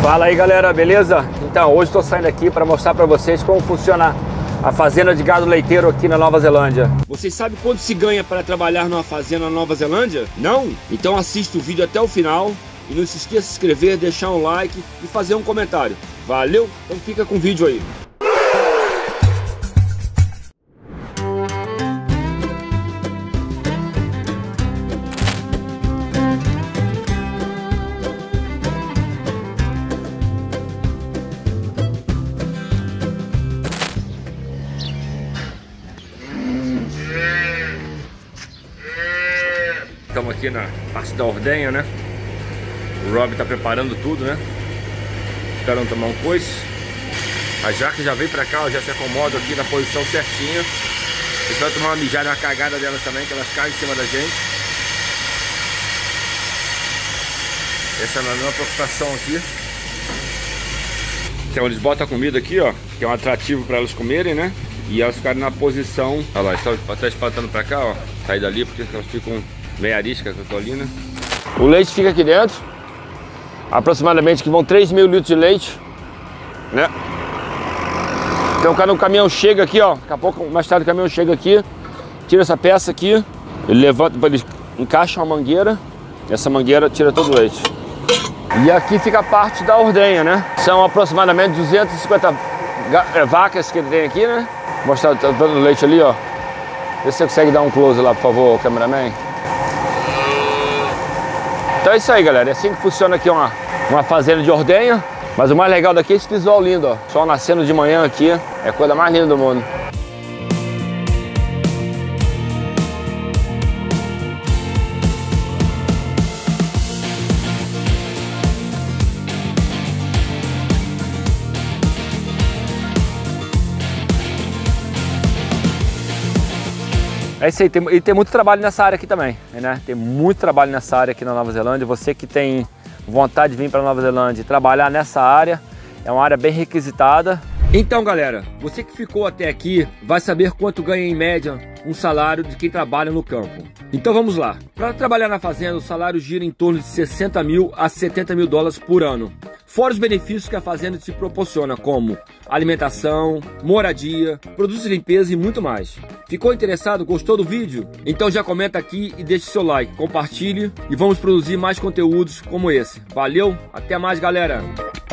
Fala aí galera, beleza? Então, hoje estou saindo aqui para mostrar para vocês como funciona a fazenda de gado leiteiro aqui na Nova Zelândia. Vocês sabem quanto se ganha para trabalhar numa fazenda na Nova Zelândia? Não? Então assista o vídeo até o final e não se esqueça de se inscrever, deixar um like e fazer um comentário. Valeu? Então fica com o vídeo aí. Estamos aqui na parte da ordenha, né? O Rob tá preparando tudo, né? Esperando tomar um coice. A Jaque já veio pra cá, ó, já se acomoda aqui na posição certinha. Esperando tomar uma mijada, uma cagada delas também, que elas caem em cima da gente. Essa é a minha preocupação aqui. Então eles botam a comida aqui, ó, que é um atrativo para elas comerem, né? E elas ficarem na posição. Olha lá, estão até espantando pra cá, ó. Sair dali porque elas ficam bem ariscas que eu tô ali, né? O leite fica aqui dentro. Aproximadamente que vão 3.000 litros de leite, né? Então quando o caminhão chega aqui, ó, daqui a pouco, mais tarde o caminhão chega aqui, tira essa peça aqui, ele levanta, ele encaixa uma mangueira, essa mangueira tira todo o leite. E aqui fica a parte da ordenha, né? São aproximadamente 250 vacas que ele tem aqui, né? Vou mostrar, tá dando leite ali, ó. Vê se você consegue dar um close lá, por favor, cameraman. Então é isso aí, galera. É assim que funciona aqui uma fazenda de ordenha. Mas o mais legal daqui é esse visual lindo, ó. Sol nascendo de manhã aqui. É a coisa mais linda do mundo. É isso aí, e tem muito trabalho nessa área aqui também, né? Tem muito trabalho nessa área aqui na Nova Zelândia. Você que tem vontade de vir para a Nova Zelândia e trabalhar nessa área, é uma área bem requisitada. Então galera, você que ficou até aqui vai saber quanto ganha em média um salário de quem trabalha no campo. Então vamos lá. Para trabalhar na fazenda, o salário gira em torno de 60 mil a 70 mil dólares por ano. Fora os benefícios que a fazenda te proporciona, como alimentação, moradia, produtos de limpeza e muito mais. Ficou interessado? Gostou do vídeo? Então já comenta aqui e deixe seu like, compartilhe e vamos produzir mais conteúdos como esse. Valeu, até mais galera!